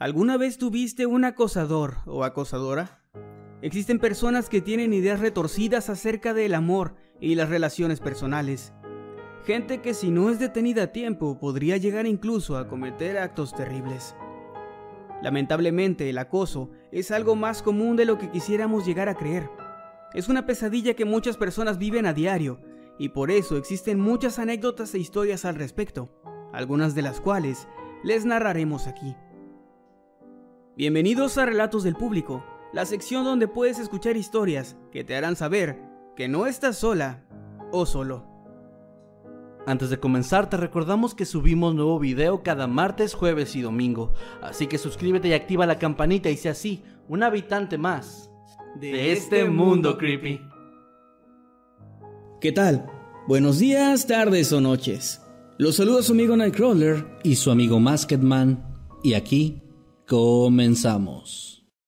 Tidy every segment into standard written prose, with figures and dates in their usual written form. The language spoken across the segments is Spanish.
¿Alguna vez tuviste un acosador o acosadora? Existen personas que tienen ideas retorcidas acerca del amor y las relaciones personales. Gente que si no es detenida a tiempo podría llegar incluso a cometer actos terribles. Lamentablemente, el acoso es algo más común de lo que quisiéramos llegar a creer. Es una pesadilla que muchas personas viven a diario y por eso existen muchas anécdotas e historias al respecto, algunas de las cuales les narraremos aquí. Bienvenidos a Relatos del Público, la sección donde puedes escuchar historias que te harán saber que no estás sola o solo. Antes de comenzar, te recordamos que subimos nuevo video cada martes, jueves y domingo, así que suscríbete y activa la campanita y sé así un habitante más de este mundo creepy. ¿Qué tal? Buenos días, tardes o noches. Los saluda su amigo Nightcrawler y su amigo Maskedman, y aquí comenzamos.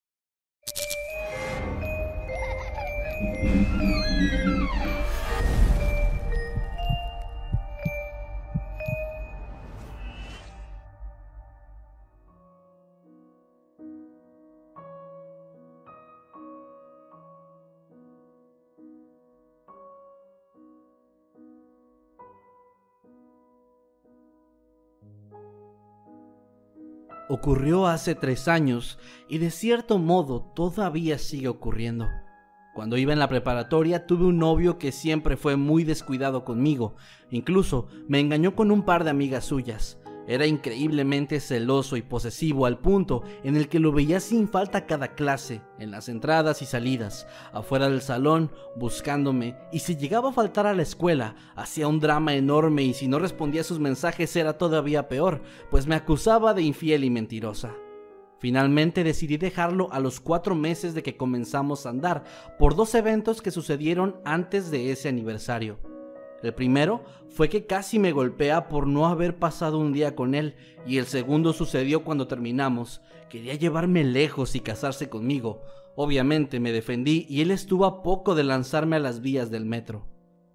Ocurrió hace 3 años y de cierto modo todavía sigue ocurriendo. Cuando iba en la preparatoria tuve un novio que siempre fue muy descuidado conmigo, incluso me engañó con un par de amigas suyas. Era increíblemente celoso y posesivo al punto en el que lo veía sin falta cada clase, en las entradas y salidas, afuera del salón, buscándome, y si llegaba a faltar a la escuela, hacía un drama enorme y si no respondía a sus mensajes era todavía peor, pues me acusaba de infiel y mentirosa. Finalmente decidí dejarlo a los 4 meses de que comenzamos a andar, por 2 eventos que sucedieron antes de ese aniversario. El primero fue que casi me golpea por no haber pasado un día con él, y el segundo sucedió cuando terminamos. Quería llevarme lejos y casarse conmigo. Obviamente me defendí y él estuvo a poco de lanzarme a las vías del metro.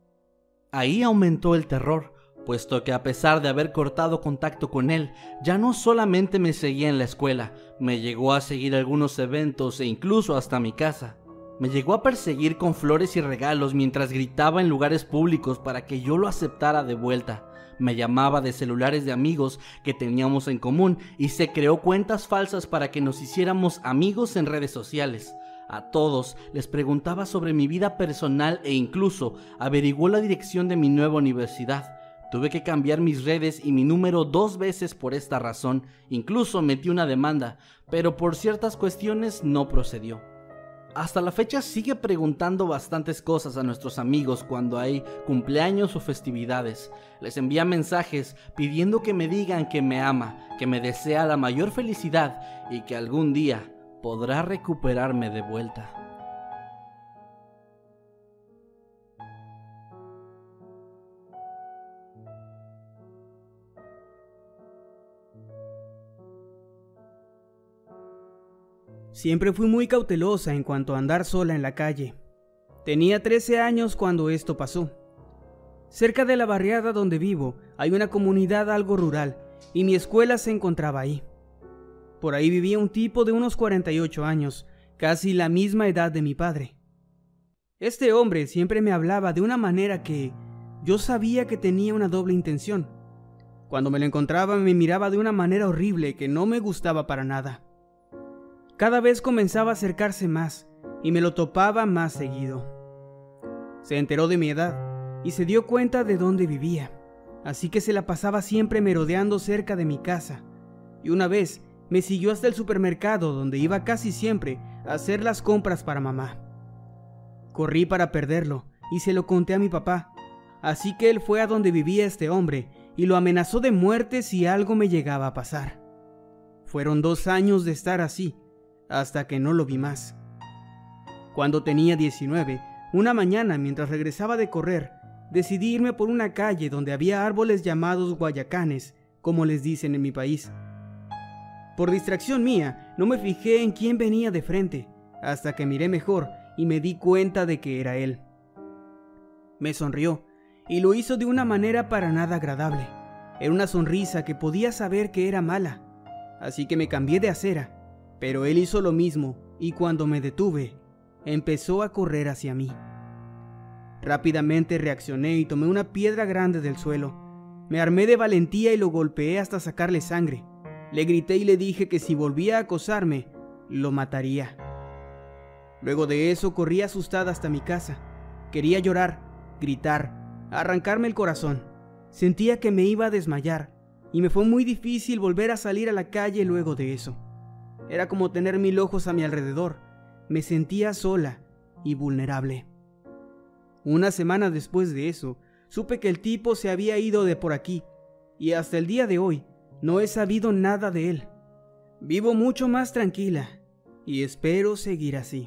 Ahí aumentó el terror, puesto que a pesar de haber cortado contacto con él, ya no solamente me seguía en la escuela, me llegó a seguir a algunos eventos e incluso hasta mi casa. Me llegó a perseguir con flores y regalos mientras gritaba en lugares públicos para que yo lo aceptara de vuelta. Me llamaba de celulares de amigos que teníamos en común y se creó cuentas falsas para que nos hiciéramos amigos en redes sociales. A todos les preguntaba sobre mi vida personal e incluso averiguó la dirección de mi nueva universidad. Tuve que cambiar mis redes y mi número 2 veces por esta razón. Incluso metí una demanda, pero por ciertas cuestiones no procedió. Hasta la fecha sigue preguntando bastantes cosas a nuestros amigos cuando hay cumpleaños o festividades. Les envía mensajes pidiendo que me digan que me ama, que me desea la mayor felicidad y que algún día podrá recuperarme de vuelta. Siempre fui muy cautelosa en cuanto a andar sola en la calle. Tenía 13 años cuando esto pasó. Cerca de la barriada donde vivo hay una comunidad algo rural y mi escuela se encontraba ahí. Por ahí vivía un tipo de unos 48 años, casi la misma edad de mi padre. Este hombre siempre me hablaba de una manera que yo sabía que tenía una doble intención. Cuando me lo encontraba me miraba de una manera horrible que no me gustaba para nada. Cada vez comenzaba a acercarse más y me lo topaba más seguido. Se enteró de mi edad y se dio cuenta de dónde vivía, así que se la pasaba siempre merodeando cerca de mi casa. Y una vez me siguió hasta el supermercado donde iba casi siempre a hacer las compras para mamá. Corrí para perderlo y se lo conté a mi papá, así que él fue a donde vivía este hombre y lo amenazó de muerte si algo me llegaba a pasar. Fueron 2 años de estar así, hasta que no lo vi más. Cuando tenía 19, una mañana mientras regresaba de correr, decidí irme por una calle donde había árboles llamados guayacanes, como les dicen en mi país. Por distracción mía, no me fijé en quién venía de frente, hasta que miré mejor y me di cuenta de que era él. Me sonrió, y lo hizo de una manera para nada agradable. Era una sonrisa que podía saber que era mala. así que me cambié de acera, pero él hizo lo mismo y cuando me detuve, empezó a correr hacia mí. Rápidamente reaccioné y tomé una piedra grande del suelo. Me armé de valentía y lo golpeé hasta sacarle sangre. Le grité y le dije que si volvía a acosarme, lo mataría. Luego de eso corrí asustada hasta mi casa. Quería llorar, gritar, arrancarme el corazón. Sentía que me iba a desmayar y me fue muy difícil volver a salir a la calle luego de eso. Era como tener 1000 ojos a mi alrededor. Me sentía sola y vulnerable. Una semana después de eso, supe que el tipo se había ido de por aquí y hasta el día de hoy no he sabido nada de él. Vivo mucho más tranquila y espero seguir así.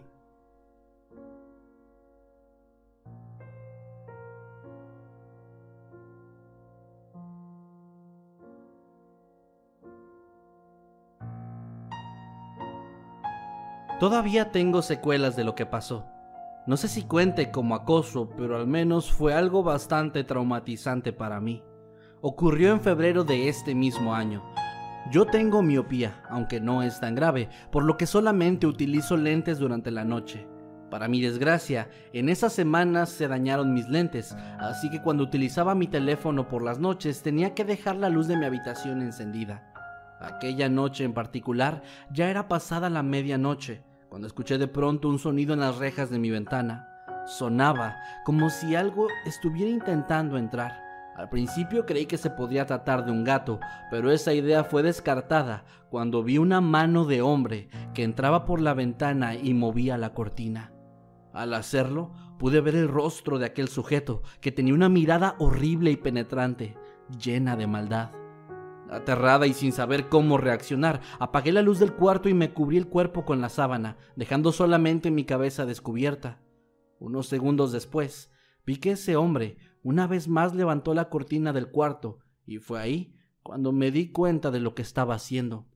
Todavía tengo secuelas de lo que pasó. No sé si cuente como acoso, pero al menos fue algo bastante traumatizante para mí. Ocurrió en febrero de este mismo año. Yo tengo miopía, aunque no es tan grave, por lo que solamente utilizo lentes durante la noche. Para mi desgracia, en esas semanas se dañaron mis lentes, así que cuando utilizaba mi teléfono por las noches tenía que dejar la luz de mi habitación encendida. Aquella noche en particular ya era pasada la medianoche, cuando escuché de pronto un sonido en las rejas de mi ventana. Sonaba como si algo estuviera intentando entrar. Al principio creí que se podría tratar de un gato, pero esa idea fue descartada cuando vi una mano de hombre que entraba por la ventana y movía la cortina. Al hacerlo, pude ver el rostro de aquel sujeto, que tenía una mirada horrible y penetrante, llena de maldad. Aterrada y sin saber cómo reaccionar, apagué la luz del cuarto y me cubrí el cuerpo con la sábana, dejando solamente mi cabeza descubierta. Unos segundos después, vi que ese hombre una vez más levantó la cortina del cuarto, y fue ahí cuando me di cuenta de lo que estaba haciendo.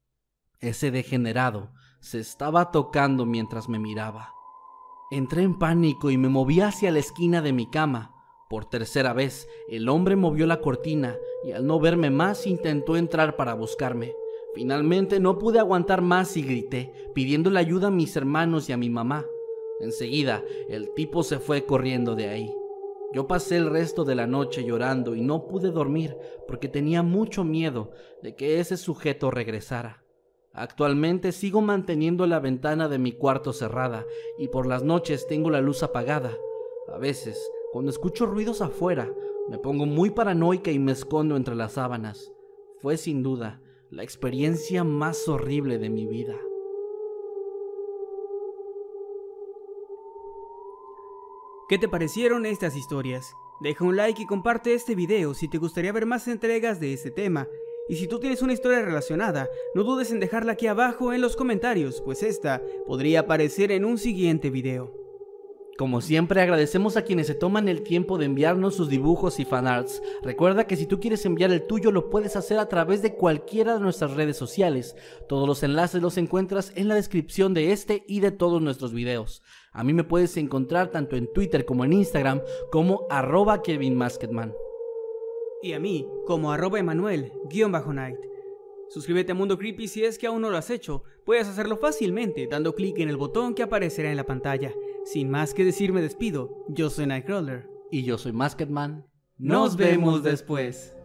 Ese degenerado se estaba tocando mientras me miraba. Entré en pánico y me moví hacia la esquina de mi cama. Por tercera vez, el hombre movió la cortina y al no verme más intentó entrar para buscarme. Finalmente no pude aguantar más y grité, pidiéndole ayuda a mis hermanos y a mi mamá. Enseguida, el tipo se fue corriendo de ahí. Yo pasé el resto de la noche llorando y no pude dormir porque tenía mucho miedo de que ese sujeto regresara. Actualmente sigo manteniendo la ventana de mi cuarto cerrada y por las noches tengo la luz apagada. A veces, cuando escucho ruidos afuera, me pongo muy paranoica y me escondo entre las sábanas. Fue sin duda la experiencia más horrible de mi vida. ¿Qué te parecieron estas historias? Deja un like y comparte este video si te gustaría ver más entregas de este tema. Y si tú tienes una historia relacionada, no dudes en dejarla aquí abajo en los comentarios, pues esta podría aparecer en un siguiente video. Como siempre, agradecemos a quienes se toman el tiempo de enviarnos sus dibujos y fanarts. Recuerda que si tú quieres enviar el tuyo, lo puedes hacer a través de cualquiera de nuestras redes sociales. Todos los enlaces los encuentras en la descripción de este y de todos nuestros videos. A mí me puedes encontrar tanto en Twitter como en Instagram como @KevinMasketman. Y a mí como @Emanuel_Night. Suscríbete a Mundo Creepy si es que aún no lo has hecho. Puedes hacerlo fácilmente dando clic en el botón que aparecerá en la pantalla. Sin más que decir, me despido. Yo soy Nightcrawler. Y yo soy Masketman. Nos vemos después.